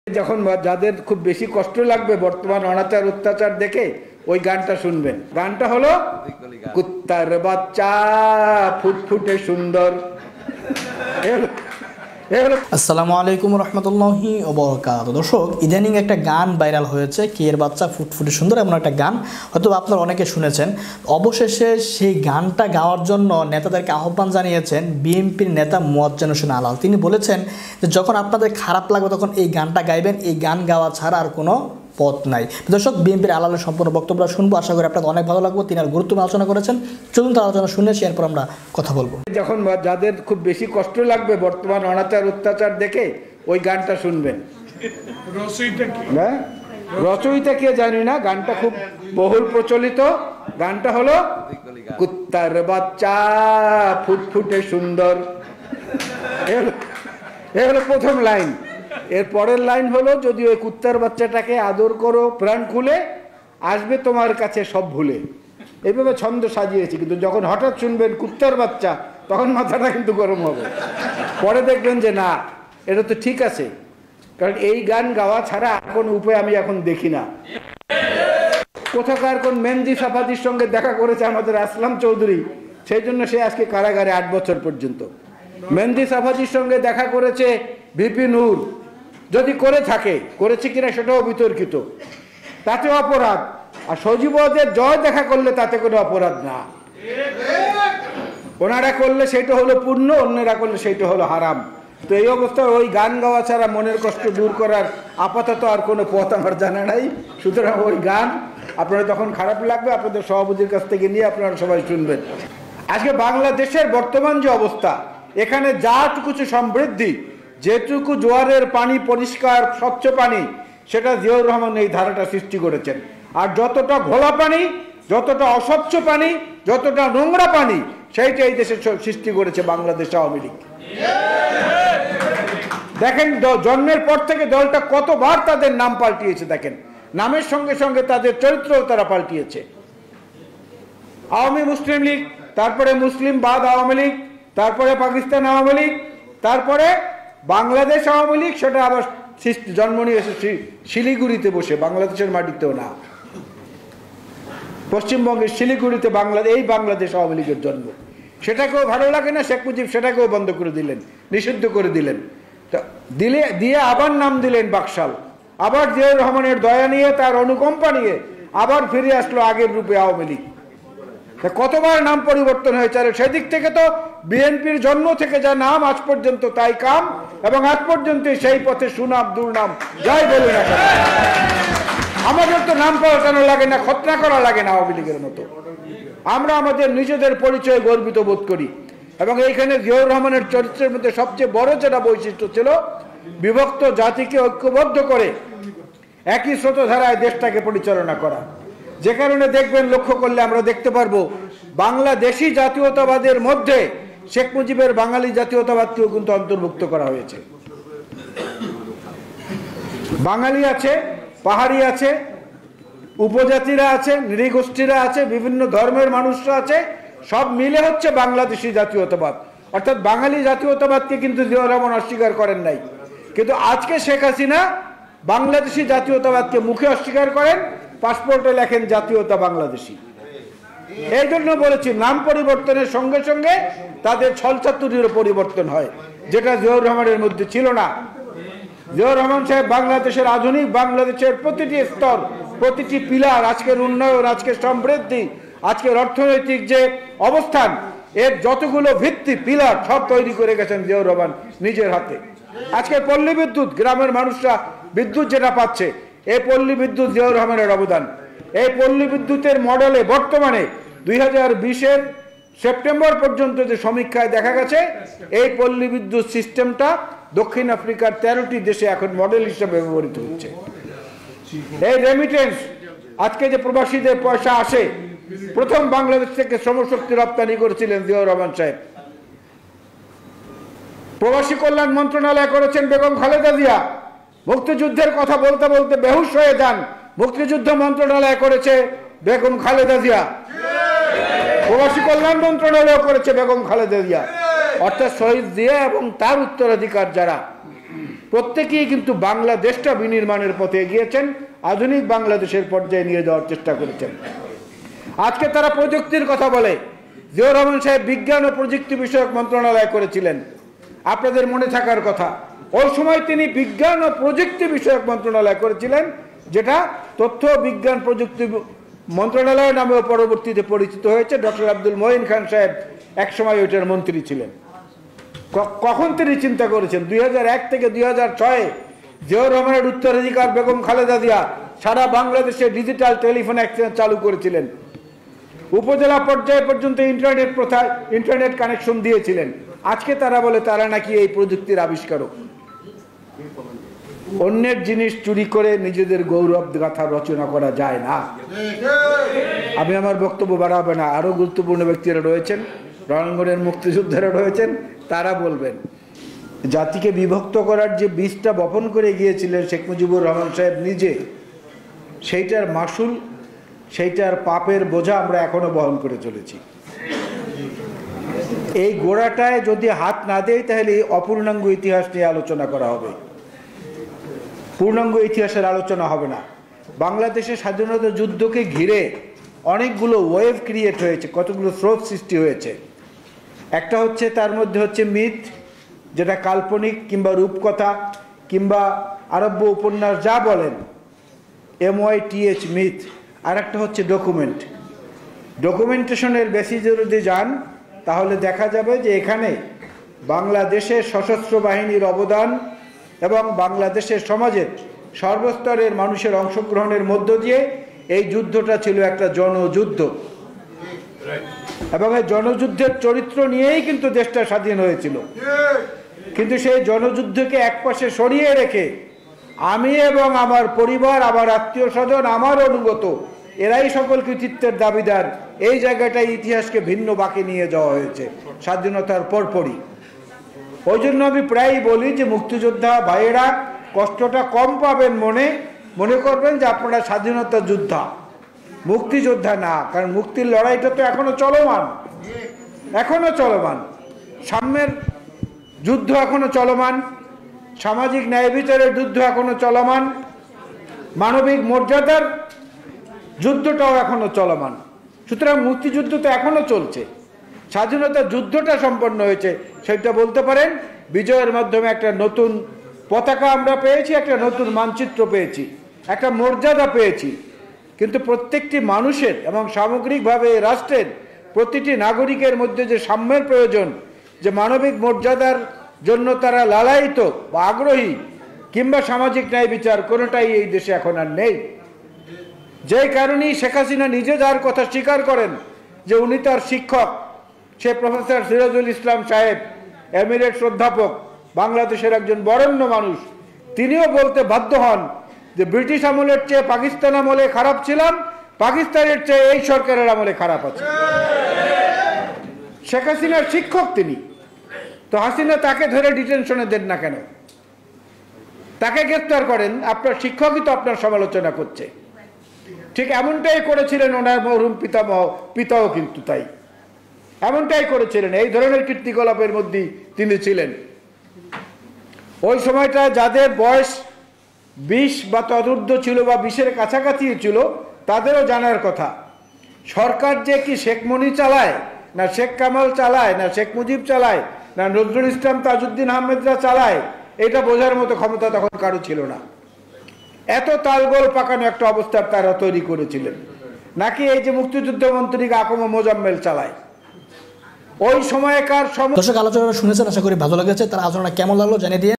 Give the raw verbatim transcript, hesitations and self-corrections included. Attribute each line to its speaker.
Speaker 1: যখন যাদের খুব বেশি কষ্ট লাগবে বর্তমান অনাচার অত্যাচার দেখে ওই গানটা শুনবেন। গানটা হলো কুত্তার বাচ্চা ফুটফুটে সুন্দর।
Speaker 2: আসসালামু আলাইকুম রহমতুল্লাহি ওয়া বারাকাতুহু। দর্শক, ইদানিং একটা গান ভাইরাল হয়েছে, কি এর বাচ্চা ফুটফুটে সুন্দর, এমন একটা গান হয়তো আপনারা অনেকে শুনেছেন। অবশেষে সেই গানটা গাওয়ার জন্য নেতাদেরকে আহ্বান জানিয়েছেন বিএনপির নেতা মোয়াজ্জেম হোসেন আলাল। তিনি বলেছেন যে যখন আপনাদের খারাপ লাগবে তখন এই গানটা গাইবেন, এই গান গাওয়া ছাড়া আর কোনো পথ নাই। দর্শক, বিএনপির আলালের সম্পূর্ণ বক্তব্য শুনবো, আশা করি আপনাদের অনেক ভালো লাগবে। তিনি আর গুরুত্বপূর্ণ আলোচনা করেছেন, চলুন তার আলোচনা শুনে এরপর আমরা কথা বলবো।
Speaker 1: যখন যাদের খুব বেশি কষ্ট লাগবে বর্তমান অনাচার অত্যাচার দেখে ওই গানটা শুনবেন। রচয়িতা কে জানি না, গানটা খুব বহুল প্রচলিত। গানটা হলো কুত্তার বাচ্চা ফুটফুটে সুন্দর। এ হলো প্রথম লাইন। এর পরের লাইন হলো, যদি ওই কুত্তার বাচ্চাটাকে আদর করো প্রাণ খুলে, আসবে তোমার কাছে সব ভুলে। এইভাবে ছন্দ সাজিয়েছি, কিন্তু যখন হঠাৎ শুনবেন কুত্তার বাচ্চা তখন মাথাটা কিন্তু গরম হবে। পরে দেখবেন যে না, এটা তো ঠিক আছে, কারণ এই গান গাওয়া ছাড়া আর কোনো উপায় আমি এখন দেখি না। কোথাকার কোন মেহেদি সাফাদির সঙ্গে দেখা করেছে আমাদের আসলাম চৌধুরী, সেই জন্য সে আজকে কারাগারে আট বছর পর্যন্ত। মেহেদি সাফাদির সঙ্গে দেখা করেছে ভিপি নূর, যদি করে থাকে, করেছে কিনা সেটাও বিতর্কিত, তাতে অপরাধ। আর সজীবদের জয় দেখা করলে তাতে কোনো অপরাধ না। ওনারা করলে সেটা হলো পুণ্য, অন্যরা করলে সেটা হলো হারাম। তো এই অবস্থায় ওই গান গাওয়া ছাড়া মনের কষ্ট দূর করার আপাতত আর কোনো পথ আমার জানা নাই। সুতরাং ওই গান আপনারা তখন খারাপ লাগবে, আপনাদের সভাপতির কাছ থেকে নিয়ে আপনারা সবাই শুনবেন। আজকে বাংলাদেশের বর্তমান যে অবস্থা, এখানে যাটুকু সমৃদ্ধি, যেটুকু জোয়ারের পানি পরিষ্কার স্বচ্ছ পানি, সেটা জিয়াউর রহমান এই ধারাটা সৃষ্টি করেছেন। আর যতটা ঘোলা পানি, যতটা অস্বচ্ছ পানি, যতটা নোংরা পানি, সেইটা এই দেশে সৃষ্টি করেছে বাংলাদেশ আওয়ামী লীগ। দেখেন জন্মের পর থেকে দলটা কতবার তাদের নাম পাল্টিয়েছে, দেখেন নামের সঙ্গে সঙ্গে তাদের চরিত্রও তারা পাল্টিয়েছে। আওয়ামী মুসলিম লীগ, তারপরে মুসলিম বাদ আওয়ামী লীগ, তারপরে পাকিস্তান আওয়ামী লীগ, তারপরে বাংলাদেশ আওয়ামী লীগ। সেটা আবার জন্ম নিয়েছে শিলিগুড়িতে বসে, বাংলাদেশের মাটিতেও না, পশ্চিমবঙ্গের শিলিগুড়িতে বাংলাদেশ, এই বাংলাদেশ আওয়ামী লীগের জন্ম। সেটাকেও ভালো লাগে না, শেখ মুজিব সেটাকেও বন্ধ করে দিলেন, নিষিদ্ধ করে দিলেন। দিলে দিয়ে আবার নাম দিলেন বাকশাল। আবার জিয়াউর রহমানের দয়া নিয়ে, তার অনুকম্পা নিয়ে আবার ফিরে আসলো আগের রূপে আওয়ামী লীগ। কতবার নাম পরিবর্তন হয়েছে। আর সেদিক থেকে তো বিএনপির জন্ম থেকে যা নাম আজ পর্যন্ত তাই কাম, এবং আজ পর্যন্ত সেই পথে সুনাম দুর্নাম যাই বলে না কেন, আমাদের তো নাম পাল্টানো লাগে না, খতনা করা লাগে না আওয়ামী লীগের মতো। আমরা আমাদের নিজেদের পরিচয় গর্বিত বোধ করি। এবং এইখানে জিয়াউর রহমানের চরিত্রের মধ্যে সবচেয়ে বড় যেটা বৈশিষ্ট্য ছিল, বিভক্ত জাতিকে ঐক্যবদ্ধ করে একই স্রোতধারায় দেশটাকে পরিচালনা করা। যে কারণে দেখবেন, লক্ষ্য করলে আমরা দেখতে পারবো, বাংলাদেশি জাতীয়তাবাদের মধ্যে শেখ মুজিবের বাঙালি জাতীয়তাবাদকেও কিন্তু অন্তর্ভুক্ত করা হয়েছে। বাঙালি আছে, পাহাড়ি আছে, উপজাতিরা আছে, নৃগোষ্ঠীরা আছে, বিভিন্ন ধর্মের মানুষরা আছে, সব মিলে হচ্ছে বাংলাদেশি জাতীয়তাবাদ। অর্থাৎ বাঙালি জাতীয়তাবাদকে কিন্তু জিয়াউর রহমান অস্বীকার করেন নাই। কিন্তু আজকে শেখ হাসিনা বাংলাদেশি জাতীয়তাবাদকে মুখে অস্বীকার করেন, পাসপোর্টে লেখেন জাতীয়তা বাংলাদেশি। এই জন্য বলেছি, নাম পরিবর্তনের সঙ্গে সঙ্গে তাদের ছলচাতুরিরও পরিবর্তন হয়, যেটা জিয়াউর রহমানের মধ্যে ছিল না। জিয়াউর রহমান সাহেব বাংলাদেশের আধুনিক বাংলাদেশের প্রতিটি স্তর, প্রতিটি পিলার, আজকের উন্নয়ন, আজকের সমৃদ্ধি, আজকের অর্থনৈতিক যে অবস্থান, এর যতগুলো ভিত্তি পিলার সব তৈরি করে গেছেন জিয়াউর রহমান নিজের হাতে। আজকে পল্লী বিদ্যুৎ, গ্রামের মানুষরা বিদ্যুৎ যেটা পাচ্ছে, এই পল্লী বিদ্যুৎ জিয়াউর রহমানের অবদান। এই পল্লী বিদ্যুতের মডেলে বর্তমানে দুই হাজার বিশের সেপ্টেম্বর পর্যন্ত যে সমীক্ষায় দেখা গেছে, এই পল্লী বিদ্যুৎ সিস্টেমটা দক্ষিণ আফ্রিকার তেরোটি দেশে এখন মডেল হিসেবে ব্যবহৃত হচ্ছে। এই রেমিটেন্স, আজকে যে প্রবাসীদের পয়সা আসে, প্রথম বাংলাদেশ থেকে শ্রমশক্তি রপ্তানি করেছিলেন জিয়াউর রহমান সাহেব। প্রবাসী কল্যাণ মন্ত্রণালয় করেছেন বেগম খালেদা জিয়া। মুক্তিযুদ্ধের কথা বলতে বলতে বেহুশ হয়ে যান, মুক্তিযুদ্ধ মন্ত্রণালয় করেছে বেগম খালেদা জিয়া। প্রবাসী কল্যাণ মন্ত্রণালয় করেছে বেগম খালেদা জিয়া। অর্থাৎ শহীদ জিয়া এবং তার উত্তরাধিকার যারা, প্রত্যেকেই কিন্তু বাংলাদেশটা বিনির্মাণের পথে এগিয়েছেন, আধুনিক বাংলাদেশের পর্যায়ে নিয়ে যাওয়ার চেষ্টা করেছেন। আজকে তারা প্রযুক্তির কথা বলে। জিয়াউর রহমান সাহেব বিজ্ঞান ও প্রযুক্তি বিষয়ক মন্ত্রণালয় করেছিলেন, আপনাদের মনে থাকার কথা। ওই সময় তিনি বিজ্ঞান ও প্রযুক্তি বিষয়ক মন্ত্রণালয় করেছিলেন, যেটা তথ্য বিজ্ঞান প্রযুক্তি মন্ত্রণালয় নামেও পরবর্তীতে পরিচিত হয়েছে। ডক্টর আব্দুল মঈন খান সাহেব একসময় ওইটার মন্ত্রী ছিলেন। কখন তিনি চিন্তা করেছেন? দুই হাজার এক থেকে দুই হাজার ছয়ে জিয়াউর রহমানের উত্তরাধিকার বেগম খালেদা জিয়া সারা বাংলাদেশে ডিজিটাল টেলিফোন এক্সচেঞ্জ চালু করেছিলেন। উপজেলা পর্যায়ে পর্যন্ত ইন্টারনেট প্রথা ইন্টারনেট কানেকশন দিয়েছিলেন। আজকে তারা বলে তারা নাকি এই প্রযুক্তির আবিষ্কারক। অন্যের জিনিস চুরি করে নিজেদের গৌরব গাথা রচনা করা যায় না। আমি আমার বক্তব্য বাড়াবো না, আরো গুরুত্বপূর্ণ ব্যক্তিরা রয়েছেন, রণাঙ্গনের মুক্তিযোদ্ধারা রয়েছেন, তারা বলবেন। জাতিকে বিভক্ত করার যে বীজটা বপন করে গিয়েছিলেন শেখ মুজিবুর রহমান সাহেব নিজে, সেইটার মাসুল, সেইটার পাপের বোঝা আমরা এখনো বহন করে চলেছি। এই গোড়াটায় যদি হাত না দেয় তাহলে অপূর্ণাঙ্গ ইতিহাস নিয়ে আলোচনা করা হবে, পূর্ণাঙ্গ ইতিহাসের আলোচনা হবে না। বাংলাদেশের স্বাধীনতা যুদ্ধকে ঘিরে অনেকগুলো ওয়েভ ক্রিয়েট হয়েছে, কতগুলো স্রোত সৃষ্টি হয়েছে। একটা হচ্ছে, তার মধ্যে হচ্ছে মিথ, যেটা কাল্পনিক কিংবা রূপকথা কিংবা আরব্য উপন্যাস যা বলেন, M Y T H myth. আর একটা হচ্ছে ডকুমেন্ট। ডকুমেন্টেশনের বেসিসে যদি যান তাহলে দেখা যাবে যে এখানে বাংলাদেশের সশস্ত্র বাহিনীর অবদান এবং বাংলাদেশের সমাজের সর্বস্তরের মানুষের অংশগ্রহণের মধ্য দিয়ে এই যুদ্ধটা ছিল একটা জনযুদ্ধ, এবং এই জনযুদ্ধের চরিত্র নিয়েই কিন্তু দেশটা স্বাধীন হয়েছিল। কিন্তু সেই জনযুদ্ধকে একপাশে সরিয়ে রেখে আমি এবং আমার পরিবার, আমার আত্মীয় স্বজন, আমার অনুগত, এরাই সকল কৃতিত্বের দাবিদার, এই জায়গাটায় ইতিহাসকে ভিন্ন বাঁকে নিয়ে যাওয়া হয়েছে স্বাধীনতার পরপরই। ওই জন্য আমি প্রায়ই বলি যে মুক্তিযোদ্ধা ভাইয়েরা কষ্টটা কম পাবেন, মনে মনে করবেন যে আপনারা স্বাধীনতা যোদ্ধা, মুক্তিযোদ্ধা না। কারণ মুক্তির লড়াইটা তো এখনো চলমান, এখনো চলমান। সাম্যের যুদ্ধ এখনো চলমান, সামাজিক ন্যায় বিচারের যুদ্ধ এখনো চলমান, মানবিক মর্যাদার যুদ্ধটাও এখনো চলমান। সুতরাং মুক্তিযুদ্ধ তো এখনো চলছে। স্বাধীনতা যুদ্ধটা সম্পন্ন হয়েছে, সেটা বলতে পারেন বিজয়ের মাধ্যমে একটা নতুন পতাকা আমরা পেয়েছি, একটা নতুন মানচিত্র পেয়েছি, একটা মর্যাদা পেয়েছি। কিন্তু প্রত্যেকটি মানুষের এবং সামগ্রিকভাবে রাষ্ট্রের প্রতিটি নাগরিকের মধ্যে যে সাম্যের প্রয়োজন, যে মানবিক মর্যাদার জন্য তারা লালায়িত বা আগ্রহী, কিংবা সামাজিক ন্যায় বিচার, কোনোটাই এই দেশে এখন আর নেই। যেই কারণেই শেখ হাসিনা নিজে যার কথা স্বীকার করেন যে উনি তার শিক্ষক, সে প্রফেসর সিরাজুল ইসলাম সাহেব, এমিরেটস অধ্যাপক, বাংলাদেশের একজন বরেণ্য মানুষ, তিনিও বলতে বাধ্য হন যে ব্রিটিশ আমলের চেয়ে পাকিস্তান আমলে খারাপ ছিলাম, পাকিস্তানের চেয়ে এই সরকারের আমলে খারাপ আছে। শেখ হাসিনার শিক্ষক তিনি, তো হাসিনা তাকে ধরে ডিটেনশনে দেন না কেন? তাকে গ্রেফতার করেন, আপনার শিক্ষকই তো আপনার সমালোচনা করছে। ঠিক এমনটাই করেছিলেন ওনার মরহুম পিতামহ, পিতাও কিন্তু তাই এমনটাই করেছিলেন। এই ধরনের কীর্তিকলাপের মধ্যেই তিনি ছিলেন। ওই সময়টা যাদের বয়স বিশ বা তদূর্ধ্ব ছিল বা বিশের কাছাকাছি ছিল, তাদেরও জানার কথা সরকার যে কি শেখ মনি চালায়, না শেখ কামাল চালায়, না শেখ মুজিব চালায়, না নজরুল ইসলাম তাজউদ্দিন আহমেদরা চালায়, এটা বোঝার মতো ক্ষমতা তখন কারো ছিল না। এত তালগোল পাকানো একটা অবস্থার তারা তৈরি করেছিলেন। নাকি এই যে মুক্তিযুদ্ধ মন্ত্রী আকম মোজাম্মেল চালায়, ওই সময়কার সময়।
Speaker 2: দর্শক, আলোচনা শুনেছেন, আশা করি ভালো লেগেছে। তার আলোচনা কেমন লাগলো জানিয়ে দিয়ে